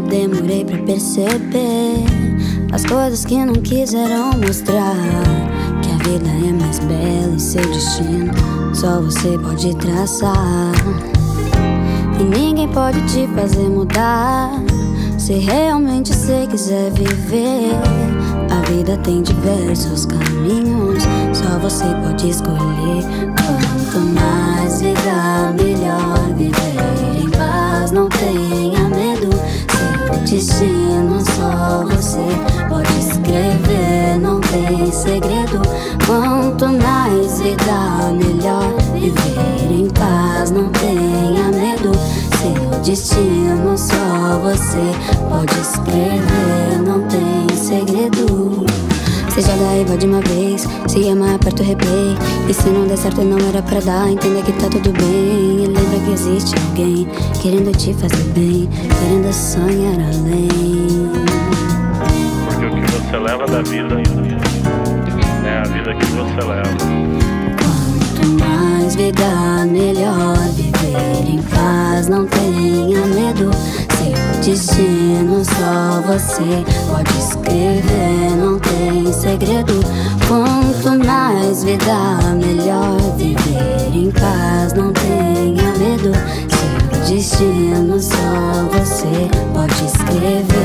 demorei pra perceber as coisas que não quiseram mostrar, que a vida é mais bela e seu destino só você pode traçar. E ninguém pode te fazer mudar se realmente você quiser viver. A vida tem diversos caminhos, só você pode escolher. Quanto mais vida, melhor viver em paz. Não tenha medo, seu destino só você pode escrever. Não tem segredo. Quanto mais vida, melhor viver em paz. Não tenha medo, seu destino só você pode escrever. Não tem segredo. Seja da raiva de uma vez, se ama, aperta o replay. E se não der certo não era pra dar, entenda que tá tudo bem. E lembra que existe alguém querendo te fazer bem, querendo sonhar além. Porque o que você leva da vida é a vida que você leva. Quanto mais vida, melhor viver em paz. Não tenha medo, seu destino só você pode escrever. Não tem segredo. Quanto mais vida, melhor viver em paz. Não tenha medo, seu destino só você pode escrever.